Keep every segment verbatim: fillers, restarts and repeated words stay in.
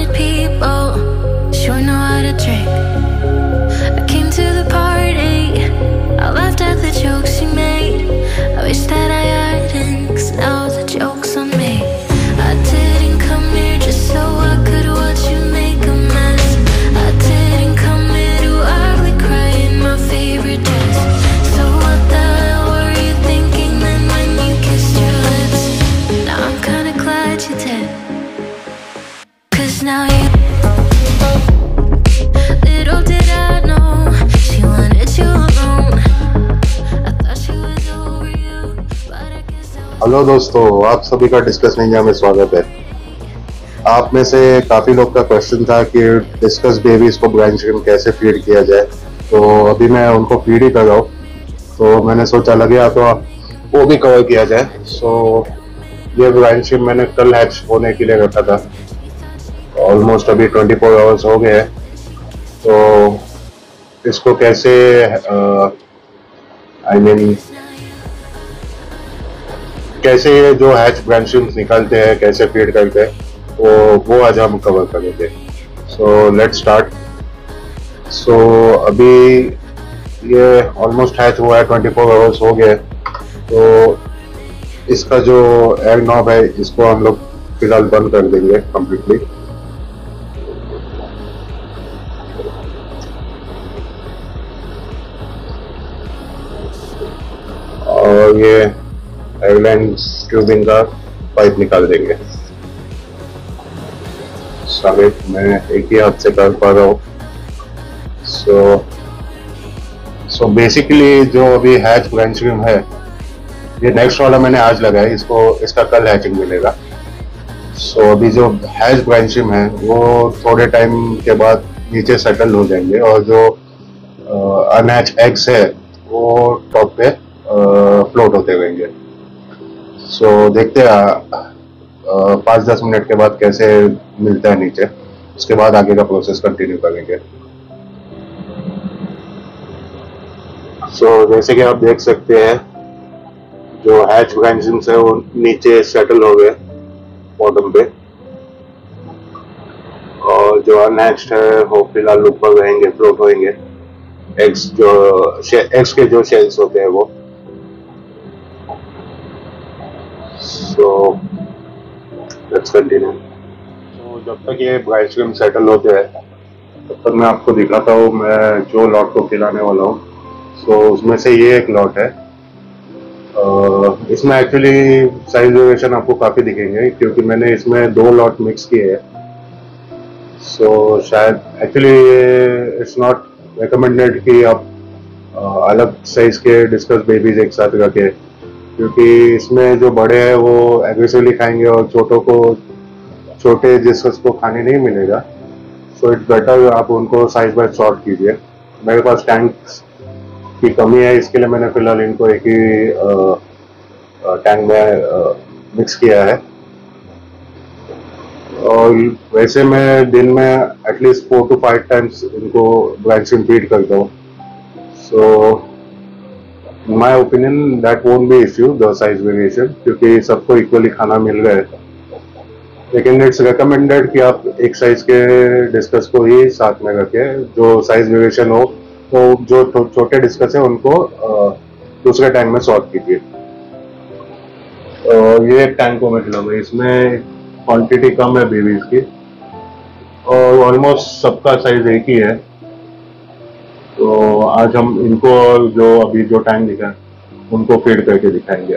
people sure know how to drink. I came to the party, I laughed at the jokes you made. I wish that I hadn't, cause now the joke's on me. I didn't come here just so I could watch you make a mess. I didn't come here to ugly cry in my favorite dress. So what the hell were you thinking then when you kissed your lips? Now I'm kinda glad you did, cause now you. Little did I know she wanted you alone. I thought she was over you, but I guess I was. Hello दोस्तों, आप सभी का discuss Ninja में स्वागत है। आप में से काफ़ी लोग का क्वेश्चन था कि डिस्कस बेबीज को ब्रांच चिकन कैसे फीड किया जाए, तो अभी मैं उनको फीड ही कर रहा हूँ, तो मैंने सोचा लगे तो वो भी कवर किया जाए। सो ये ब्रांच चिकन मैंने कल हैच होने के लिए रखा था, ऑलमोस्ट अभी ट्वेंटी फोर आवर्स हो गए हैं। तो इसको कैसे आई मीन कैसे ये जो हैच ब्रांचिंग निकालते हैं, कैसे फीड करते हैं, वो वो आज हम कवर करेंगे। So let's start. सो अभी ये ऑलमोस्ट हैच हुआ है, ट्वेंटी फोर आवर्स हो गए, तो इसका जो एग नॉब है इसको हम लोग फिलहाल बंद कर देंगे कम्प्लीटली। और ये एयरलाइन ट्यूबिंग का पाइप निकाल देंगे। सारे मैं एक ही हाथ से कर पा रहा हूँ। सो सो बेसिकली जो अभी हैच ब्रांचिंग है, ये नेक्स्ट वाला मैंने आज लगाया, इसको इसका कल हैचिंग मिलेगा। सो so, अभी जो हैच ब्रांचिंग है वो थोड़े टाइम के बाद नीचे सेटल हो जाएंगे, और जो अनहैच एग्स है वो टॉप पे फ्लोट होते रहेंगे। सो so, देखते हैं पाँच दस मिनट के बाद कैसे मिलता है नीचे, उसके बाद आगे का प्रोसेस कंटिन्यू करेंगे। सो so, जैसे कि आप देख सकते हैं जो हैच ब्रांचिंग्स है वो नीचे सेटल हो गए बॉटम पे, और जो अनहैच्ड है वो फिलहाल ऊपर रहेंगे, फ्लोट होंगे। एग्स जो एग्स के जो शेल्स होते हैं वो। So let's continue. तो जब तक ये ब्रांचिंग सेटल होते हैं तब तक मैं आपको दिखाता हूँ मैं जो लॉट को खिलाने वाला हूँ। सो so, उसमें से ये एक लॉट है। uh, इसमें एक्चुअली साइज वेरिएशन आपको काफ़ी दिखेंगे क्योंकि मैंने इसमें दो लॉट मिक्स किए हैं। सो so, शायद एक्चुअली इट्स नॉट रिकमेंडेड कि आप uh, अलग साइज के डिस्कस बेबीज एक साथ रखें, क्योंकि इसमें जो बड़े हैं वो एग्रेसिवली खाएंगे और छोटों को छोटे डिस्कस को खाने नहीं मिलेगा। सो इट्स बेटर आप उनको साइज बाय सॉर्ट कीजिए। मेरे पास टैंक्स की कमी है, इसके लिए मैंने फिलहाल इनको एक ही टैंक में मिक्स किया है। और वैसे मैं दिन में at least four to five times इनको ब्रांचिंग फीड करता हूँ। सो in my opinion that won't be issue the size variation, क्योंकि सबको इक्वली खाना मिल रहा है। लेकिन इट्स रिकमेंडेड कि आप एक साइज के डिस्कस को ही साथ में रखें। जो साइज वेरिएशन हो तो जो छोटे डिस्कस है उनको दूसरे टैंक में सॉर्ट कीजिए। और ये एक टैंक को मैं खिलाऊंगा, इसमें क्वांटिटी कम है बेबीज की और ऑलमोस्ट सबका साइज एक ही है। तो आज हम इनको जो अभी जो टैंक दिखा उनको फीड करके दिखाएंगे।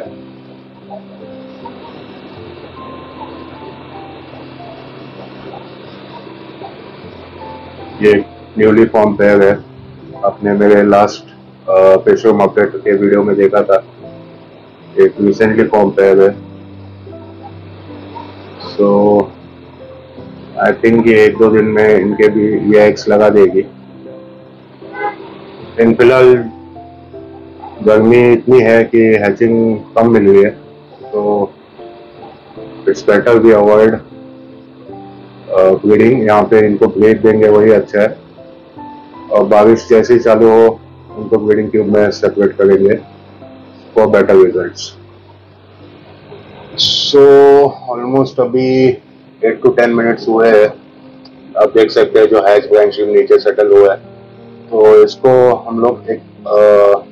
ये न्यूली फॉर्म पेयर है, आपने मेरे लास्ट पेशो अपडेट के वीडियो में देखा था। एक रिसेंटली फॉर्म पेयर है। सो आई थिंक ये एक दो दिन में इनके भी ये एग्स लगा देगी। इन फिलहाल गर्मी इतनी है कि हैचिंग कम मिल रही है, तो it's better we avoid breeding. यहाँ पे इनको ब्रीड देंगे वही अच्छा है, और बारिश जैसे ही चालू हो उनको ब्रीडिंग ट्यूब में सेपरेट करेंगे for better results. So almost अभी एट टू टेन मिनट्स हुए हैं आप देख सकते हैं जो हैच ब्रांच क्रीम नीचे सेटल हुआ है, तो इसको हम लोग एक आ,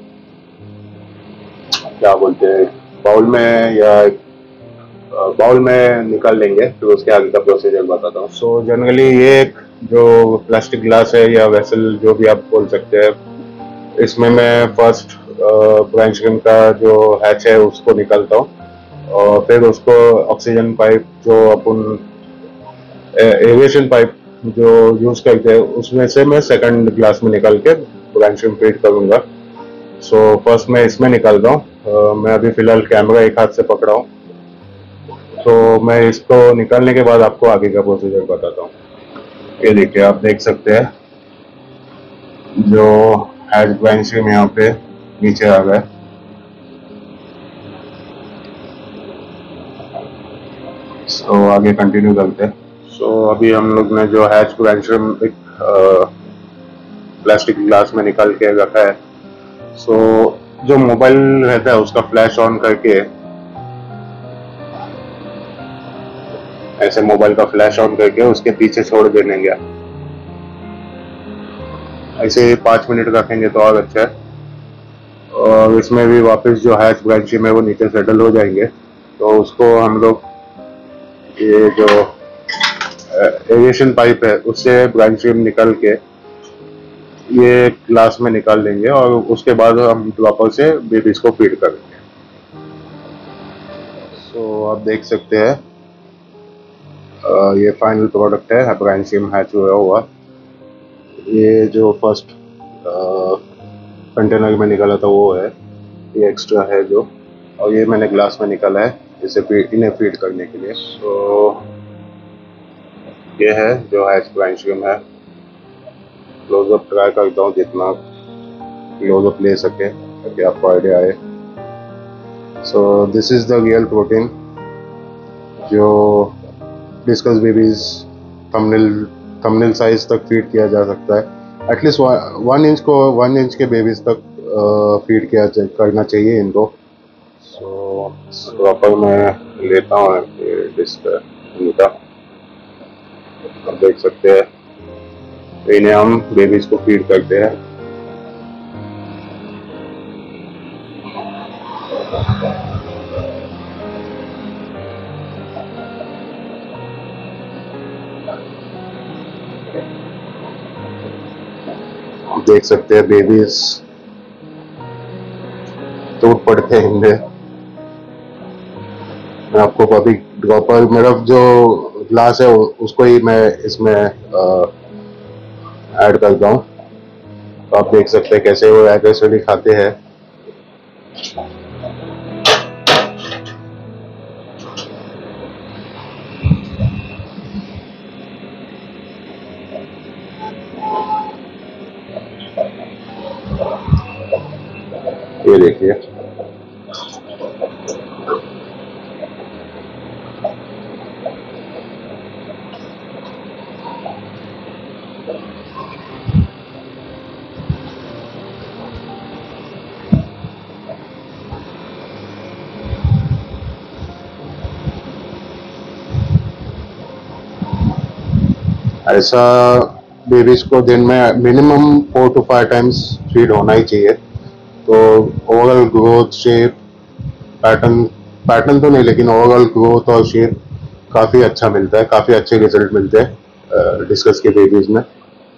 क्या बोलते हैं बाउल में या बाउल में निकाल लेंगे, फिर तो उसके आगे का प्रोसीजर बताता हूँ। सो जनरली ये एक जो प्लास्टिक ग्लास है या वेसल जो भी आप बोल सकते हैं, इसमें मैं फर्स्ट ब्रांच क्रीम का जो हैच है उसको निकालता हूँ और फिर उसको ऑक्सीजन पाइप जो अपन एविएशन पाइप जो यूज करते हैं उसमें से मैं सेकंड ग्लास में निकाल के ब्रांच क्रीम फीड करूँगा। सो फर्स्ट मैं इसमें निकाल रहा हूँ। मैं अभी फिलहाल कैमरा एक हाथ से पकड़ा हूँ, तो मैं इसको निकालने के बाद आपको आगे का प्रोसीजर बताता हूँ। ये देखिए, आप देख सकते हैं जो हैच ब्रांच क्रीम यहाँ पे नीचे आ गया। सो so, आगे कंटिन्यू करते हैं। सो so, अभी हम लोग ने जो हैच ब्रांच क्रीम एक प्लास्टिक ग्लास में निकाल के रखा है। सो so, जो मोबाइल रहता है उसका फ्लैश ऑन करके, ऐसे मोबाइल का फ्लैश ऑन करके उसके पीछे छोड़ देने गया, ऐसे पाँच मिनट रखेंगे तो और अच्छा है। और इसमें भी वापस जो हैच ब्रांच में वो नीचे सेटल हो जाएंगे, तो उसको हम लोग ये जो एविएशन पाइप है उससे ब्रांच क्रीम निकाल के ये ग्लास में निकाल लेंगे और उसके बाद हम ड्रॉपर से बेबीज को फीड करेंगे। सो so, आप देख सकते हैं ये फाइनल प्रोडक्ट है ब्रांच क्रीम हैच हुआ हुआ। ये जो फर्स्ट कंटेनर में निकाला था वो है, ये एक्स्ट्रा है जो, और ये मैंने ग्लास में निकाला है इसे फीड इन्हें फीड करने के लिए। सो so, ये है जो हैच ब्रांच क्रीम है। क्लोजअप ट्राई करता हूँ जितना क्लोजअप ले सके ताकि आपको आइडिया आए। So this is the real protein जो discus babies thumbnail thumbnail size तक फीड किया जा सकता है। एटलीस्ट वन इंच को वन इंच के बेबीज तक फीड किया करना चाहिए इनको। सो प्रॉपर मैं लेता हूँ डिस्क इनका, आप देख सकते हैं इन्हें हम बेबीज को फीड करते हैं। देख सकते हैं बेबीज टूट पड़ते हैं इनमें। मैं आपको अभी ड्रॉपर मेरा जो ग्लास है उसको ही मैं इसमें ऐड करता हूँ, तो आप देख सकते हैं कैसे वो एग्रेसिवली खाते हैं। ये देखिए, ऐसा बेबीज को दिन में minimum four to five times feed होना ही चाहिए। तो overall growth, shape, pattern pattern तो नहीं लेकिन ओवरऑल ग्रोथ और शेप काफ़ी अच्छा मिलता है, काफ़ी अच्छे रिजल्ट मिलते हैं डिस्कस के बेबीज में।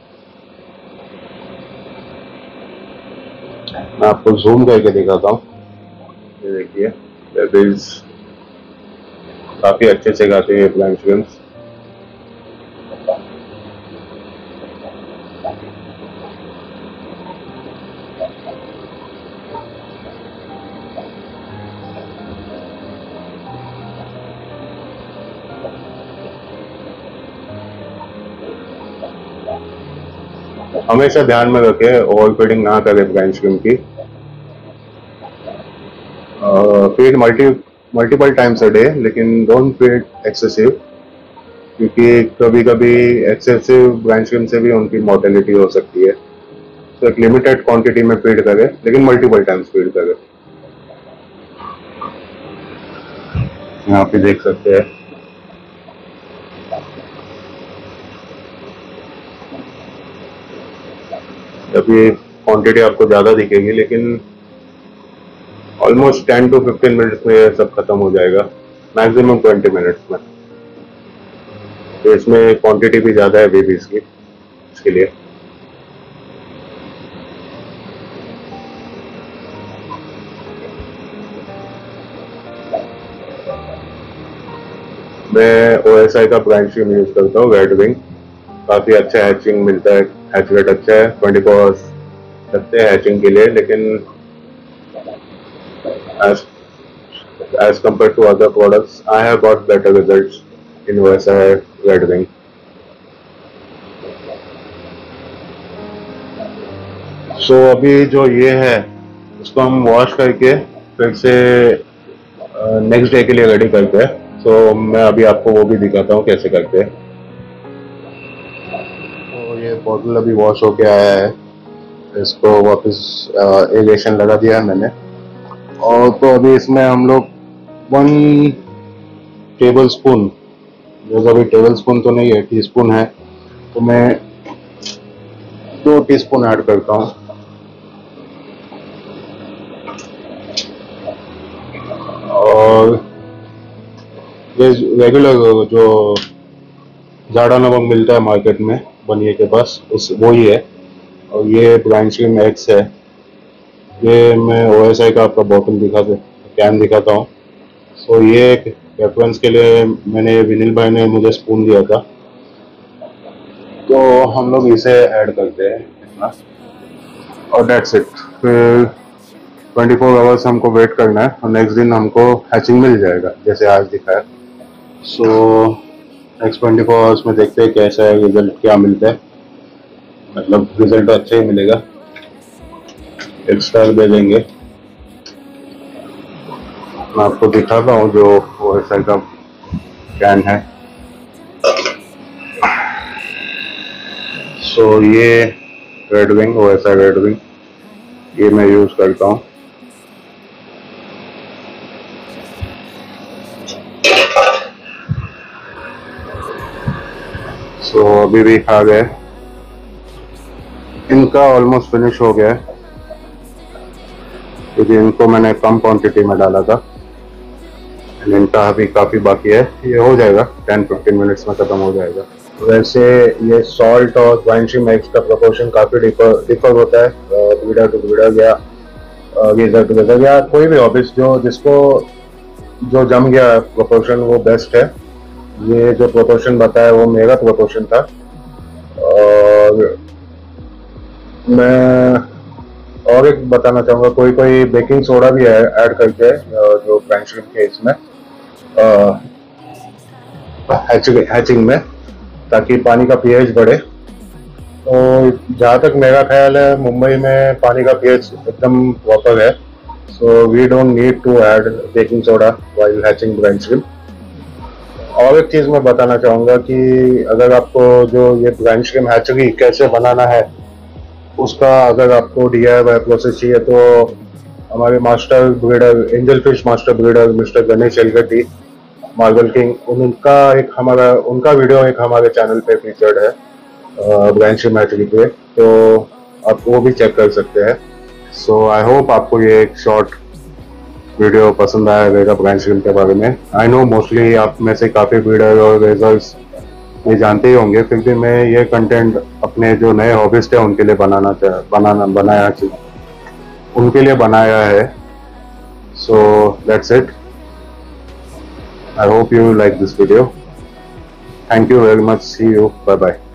मैं आपको जूम करके दिखाता हूँ। ये देखिए, बेबीज काफ़ी अच्छे से खाते हैं ब्रांच क्रीम्स। हमेशा ध्यान में रखें ओवर फीडिंग ना करें ब्रांच क्रीम की। Feed multi multiple times a day, लेकिन डोंट फीड एक्सेसिव, क्योंकि कभी कभी एक्सेसिव ब्रांच क्रीम से भी उनकी मोर्टेलिटी हो सकती है। तो एक लिमिटेड क्वांटिटी में फीड करें, लेकिन मल्टीपल टाइम्स फीड करें। यहाँ पे देख सकते हैं क्योंकि क्वांटिटी आपको ज़्यादा दिखेगी, लेकिन almost ten to fifteen minutes में ये सब खत्म हो जाएगा, मैक्सिमम ट्वेंटी मिनट्स में। तो इसमें क्वांटिटी भी ज़्यादा है बेबीज की, इसके लिए। मैं ओ एस आई का ब्रांड क्रीम यूज करता हूँ, रेड विंग। काफ़ी अच्छा हैचिंग मिलता है, हैच रेट अच्छा है, ट्वेंटी फोर आवर्स लगते हैं हैचिंग के लिए, लेकिन as as compared to other products, I have got better results in O S I Red Wing. So अभी जो ये है उसको हम वॉश करके फिर से नेक्स्ट डे के लिए रेडी करते हैं। सो so, मैं अभी आपको वो भी दिखाता हूँ कैसे करते हैं। तो ये बॉटल अभी वॉश होके आया है, इसको वापस एरेशन लगा दिया है मैंने। और तो अभी इसमें हम लोग वन टेबल स्पून, जो अभी टेबल स्पून तो नहीं है, टी स्पून है, तो मैं दो टीस्पून ऐड करता हूँ। और ये रेगुलर जो जाड़ा नमक मिलता है मार्केट में बनिए के पास, उस वो ही है। और ये ब्रांड क्रीम एक्स है। ये मैं ओ एस आई का आपका बॉटल दिखाते कैन दिखाता हूँ। सो so, ये एक रेफरेंस के लिए मैंने विनील भाई ने मुझे स्पून दिया था, तो हम लोग इसे ऐड करते हैं इतना, और डेट्स इट। फिर ट्वेंटी फोर आवर्स हमको वेट करना है और नेक्स्ट दिन हमको हैचिंग मिल जाएगा जैसे आज दिखा है। So next twenty four hours में देखते हैं कैसा है रिजल्ट, क्या मिलता है। मतलब रिजल्ट तो अच्छा ही मिलेगा, एक स्टार दे देंगे। मैं आपको दिखाता हूँ जो ओ एस आई का कैन है। सो so, ये red wing, O S I red wing, ये मैं यूज करता हूँ। सो so, अभी भी खा गए, इनका ऑलमोस्ट फिनिश हो गया है क्योंकि इनको मैंने कम क्वांटिटी में डाला था। इनका अभी काफ़ी बाकी है, ये हो जाएगा टेन फिफ्टीन मिनट्स में ख़त्म हो जाएगा। वैसे ये सॉल्ट और ब्रांड क्रीम एक्स का प्रोपोर्शन काफ़ी डिफर डिफर होता है, ब्रीडर टू ब्रीडर या गेजर टू गेजर या कोई भी ऑफिस जो जिसको जो जम गया प्रोपोर्शन वो बेस्ट है। ये जो प्रोपोर्शन बताया वो मेरा प्रोपोर्शन था। और मैं और एक बताना चाहूँगा, कोई कोई बेकिंग सोडा भी ऐड करके जो ब्रांड क्रीम के इसमें हैचिंग में, ताकि पानी का पीएच बढ़े। तो जहाँ तक मेरा ख्याल है मुंबई में पानी का पीएच एकदम प्रॉपर है, so we don't need to add baking soda while hatching brine shrimp. और एक चीज़ मैं बताना चाहूँगा कि अगर आपको जो ये ब्रांड क्रीम हैचरी कैसे बनाना है उसका अगर आपको डी आई वाई प्रोसेस चाहिए, तो हमारे master breeder, angel fish master breeder mister Ganesh एलगटी, मार्बल किंग, उनका एक हमारा उनका वीडियो एक हमारे चैनल पे फीचर्ड है ब्रांड क्रीम हैचरी पे, तो आप वो भी चेक कर सकते हैं। सो आई होप आपको ये एक शॉर्ट वीडियो पसंद आया रहेगा ब्रांड क्रीम के बारे में। आई नो मोस्टली आप में से काफ़ी ब्रीडर और रेजर्स ये जानते ही होंगे, फिर भी मैं ये कंटेंट अपने जो नए हॉबिस्ट हैं उनके लिए बनाना चाह बनाना बनाया चाहिए उनके लिए बनाया है। So that's it. I hope you like this video. Thank you very much. See you, bye bye.